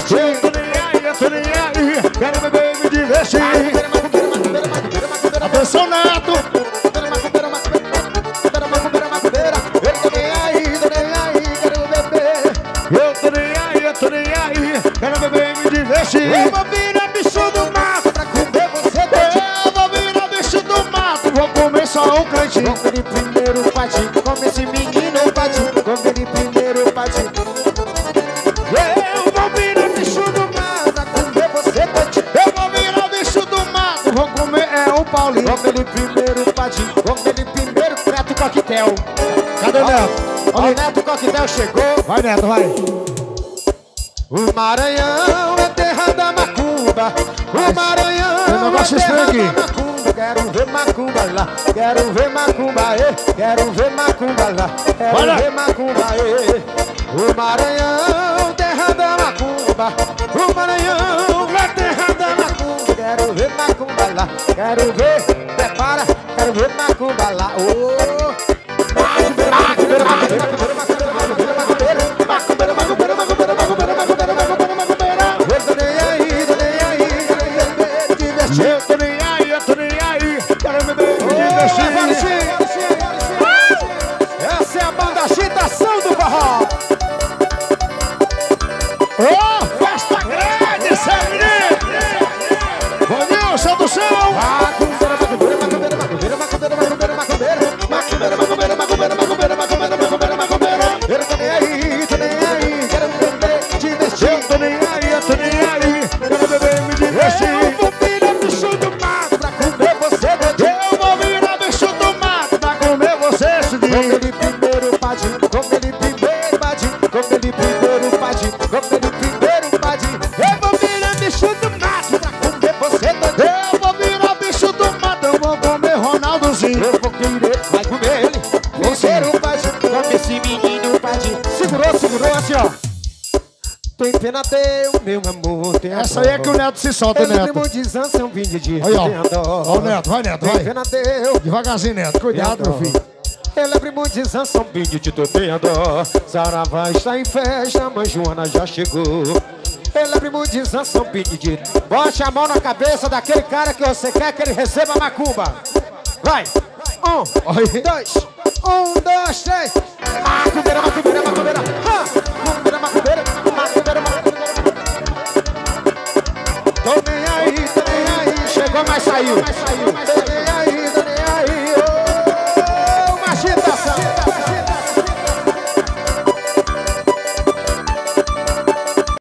divertir. Eu tô nem aí, quero beber e me divertir. Atenção, Neto. Eu tô nem aí, quero beber. Eu tô nem aí, quero beber e me divertir. Eu vou virar bicho do mato pra comer você todinho. Eu vou virar bicho do mato, vou comer só um cantinho. Come ele primeiro, patinho. Come esse menino, patinho. Come ele primeiro, patinho. Eu vou virar bicho do mato pra comer você todinho. Eu vou virar bicho do mato, vou comer o Paulinho. Come ele primeiro, patinho. Come ele primeiro, Neto Coquetel. Cadê o Neto? Ó, o Neto Coquetel chegou. Vai, Neto, vai. O Maranhão é terra da macumba. O Maranhão Tem um negócio é terra estranho da macumba. Quero ver macumba lá. Quero ver macumba, quero ver macumba lá. Olha. Quero ver macumba, O Maranhão, terra da macumba. O Maranhão é terra da macumba. Quero ver macumba lá. Quero ver, prepara. Quero ver macumba lá. Eu tô nem aí, quero beber e me divertir. Essa é a banda agitação do forró. Ô, festa grande, Sabrina! Bom dia, Sandução! Eu tô nem aí, quero beber, divertir. Eu tô nem aí, quero beber e me divertir. Eu vou virar bicho do mato pra comer você todinho. Eu vou virar bicho do mato pra comer você esse Come dia. ele primeiro, padinho. Come ele primeiro, padinho. Come ele primeiro, padinho. Come ele primeiro, padinho. Eu vou virar bicho do mato pra comer você todinho. Eu vou virar bicho do mato, eu vou comer Ronaldozinho. Eu vou querer, vai comer ele. Primeiro, padinho. Come esse menino, padinho. Segurou assim, ó. Tem pena teu, meu amor, tem Essa aí é que o Neto se solta, Ele Neto. primo de Zança, um vinho de Aí, ó. tem dó. Ó o Neto, vai, Neto, Tem vai. pena teu. Devagarzinho, Neto, cuidado, meu filho. Ele é primo de Zança, um vinho de tem dó. Saravá está em festa, mãe Joana já chegou. Ele é primo de Zança, um vinho de... Bote a mão na cabeça daquele cara que você quer que ele receba macumba. Vai. Aí. Dois. 1, 2, 3. Macumbeira, macumbeira, macumbeira. Macumbeira, macumbeira, macumbeira, macumbeira. Tô nem aí, chegou, mas saiu.